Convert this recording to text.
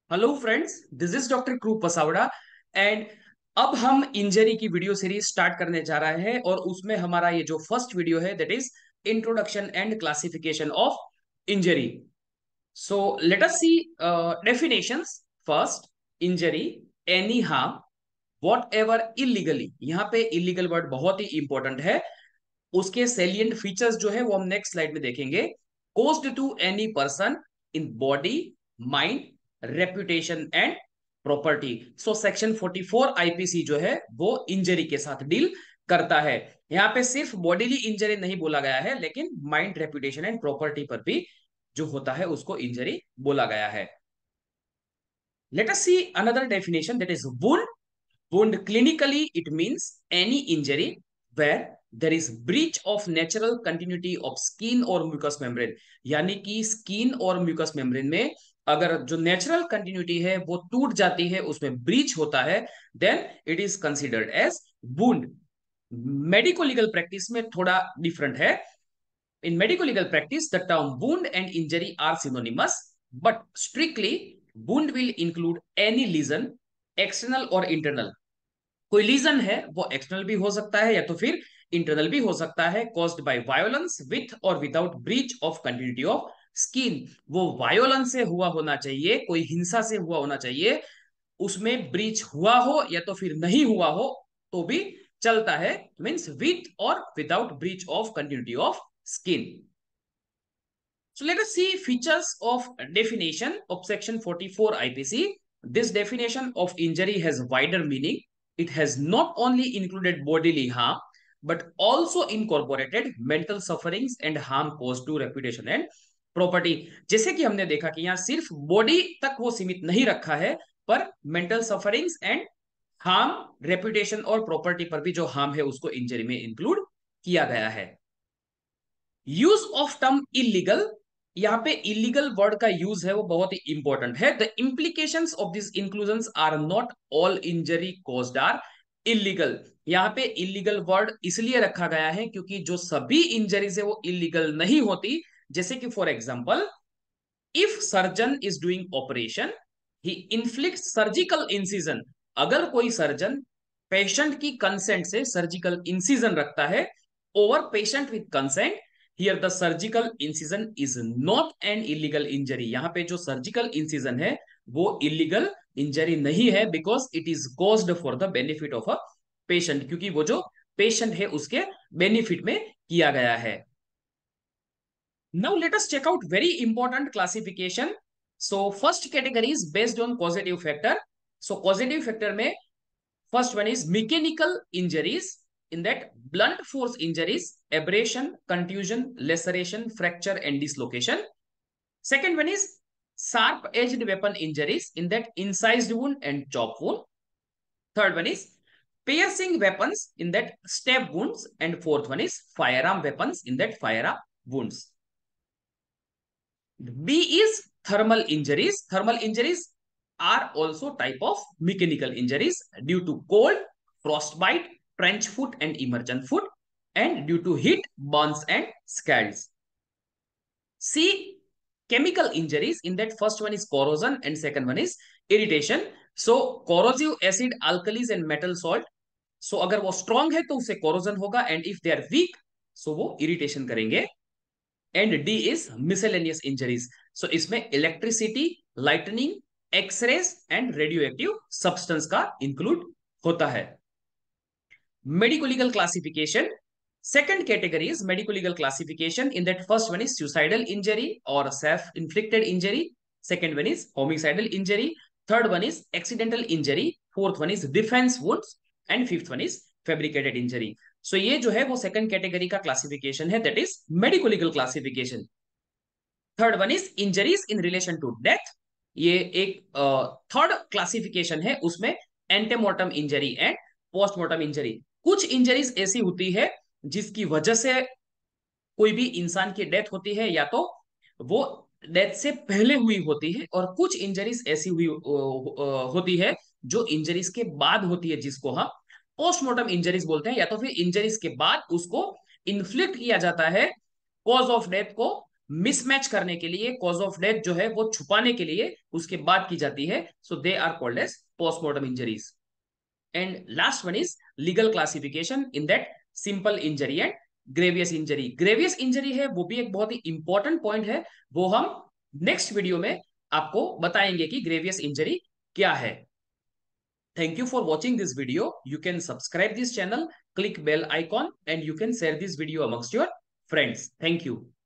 Hello friends, this is doctor Krup Pasavada. And अब हम injury की वीडियो सीरीज स्टार्ट करने जा रहे हैं और उसमें हमारा ये जो फर्स्ट वीडियो है that is introduction and classification of injury. So let us see definitions. First, injury, any harm whatever illegally. यहाँ पे इलीगल वर्ड बहुत ही इंपॉर्टेंट है। उसके सेलिएंट फीचर्स जो है वो हम नेक्स्ट स्लाइड में देखेंगे। Caused to any person in body, mind, reputation and property. So section 44 IPC जो है वो इंजरी के साथ डील करता है। यहाँ पे सिर्फ बॉडीली इंजरी नहीं बोला गया है, लेकिन माइंड, रेपुटेशन एंड प्रॉपर्टी पर भी जो होता है उसको इंजरी बोला गया है। Let us see another definition that is wound. Wound clinically it means any injury where there is breach of natural continuity of skin or mucous membrane। यानी कि स्किन और म्यूकस मेम्ब्रेन में अगर जो नेचुरल कंटिन्यूटी है वो टूट जाती है, उसमें ब्रीच होता है, then it is considered as wound. Medico legal practice में थोड़ा डिफरेंट है। In medico legal practice the term wound and injury are synonymous, but strictly wound will include any lesion, external और इंटरनल। कोई lesion है वो external भी हो सकता है या तो फिर इंटरनल भी हो सकता है, कॉज्ड बाय वायोलेंस विथ और without breach of continuity of skin. वो वायोलेंस से हुआ होना चाहिए, कोई हिंसा से हुआ होना चाहिए, उसमें ब्रीच हुआ हो या तो फिर नहीं हुआ हो तो भी चलता है, मींस विथ और without breach of continuity of skin. So let us see features of definition of section 44 IPC. This definition of injury has wider meaning. It has not only included bodily harm but also incorporated mental sufferings and harm caused to reputation and property। जैसे कि हमने देखा कि यहाँ सिर्फ body तक वो सीमित नहीं रखा है, पर mental sufferings and harm, reputation और प्रॉपर्टी पर भी जो हार्म है उसको इंजरी में इंक्लूड किया गया है। Use of term illegal. यहाँ पे इलीगल वर्ड का यूज है वो बहुत ही इंपॉर्टेंट है। The implications of this inclusions are not all injury caused are illegal. यहाँ पे इलीगल वर्ड इसलिए रखा गया है क्योंकि जो सभी इंजरीज है वो इलीगल नहीं होती। जैसे कि for example, if surgeon is doing operation, he inflict surgical incision. अगर कोई सर्जन पेशेंट की कंसेंट से सर्जिकल इंसिजन रखता है over patient with consent, here the surgical incision is not an illegal injury. यहाँ पे जो सर्जिकल इंसिजन है वो इलीगल इंजरी नहीं है, because it is caused for the benefit of a patient, क्योंकि वो जो पेशेंट है उसके बेनिफिट में किया गया है। Now let us check out very important classification. So first category is based on causative factor. So causative factor में first one is mechanical injuries. In that, blunt force injuries, abrasion, contusion, laceration, fracture and dislocation. Second one is sharp edged weapon injuries. In that, incised wound and chop wound. Third one is piercing weapons. In that, stab wounds. And fourth one is firearm weapons. In that, firearm wounds. B is thermal injuries. Thermal injuries are also type of mechanical injuries due to cold, frostbite, trench foot and immersion foot, and due to heat, burns and scalds. C, chemical injuries. In that, first one is corrosion and second one is irritation. So corrosive acid, alkalis and metal salt. So अगर वो strong है तो उससे corrosion होगा, and if they are weak, so वो irritation करेंगे। And D is miscellaneous injuries. So इसमें electricity, lightning, x-rays and radioactive substance का इंक्लूड होता है। Medico legal classification, second category is medico legal classification. In that, first one is suicidal injury or self inflicted injury, second one is homicidal injury, third one is accidental injury, fourth one is defense wounds and fifth one is fabricated injury. So ये जो है वो second category का classification है, that is medico legal classification. Third one is injuries in relation to death. ये एक third classification है, उसमें antemortem injury and postmortem injury. कुछ इंजरीज ऐसी होती है जिसकी वजह से कोई भी इंसान की डेथ होती है, या तो वो डेथ से पहले हुई होती है, और कुछ इंजरीज ऐसी हुई होती है जो इंजरीज के बाद होती है, जिसको हम पोस्टमार्टम इंजरीज बोलते हैं, या तो फिर इंजरीज के बाद उसको इन्फ्लिक्ट किया जाता है कॉज ऑफ डेथ को मिसमैच करने के लिए, कॉज ऑफ डेथ जो है वो छुपाने के लिए उसके बाद की जाती है, so they are called as postmortem injuries. And last one is legal classification in that simple injury and grievous injury. Grievous injury है वो भी एक बहुत ही इंपॉर्टेंट पॉइंट है, वो हम नेक्स्ट वीडियो में आपको बताएंगे कि ग्रेवियस इंजरी क्या है। Thank you for watching this video. You can subscribe this channel, click bell icon, and you can share this video amongst your friends. Thank you.